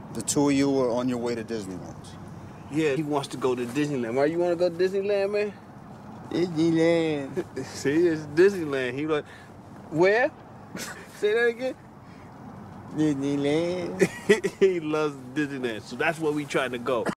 The two of you are on your way to Disneyland. Yeah, he wants to go to Disneyland. Why you want to go to Disneyland, man? Disneyland. See, it's Disneyland. He like, where? Say that again. Disneyland. He loves Disneyland, so that's where we trying to go.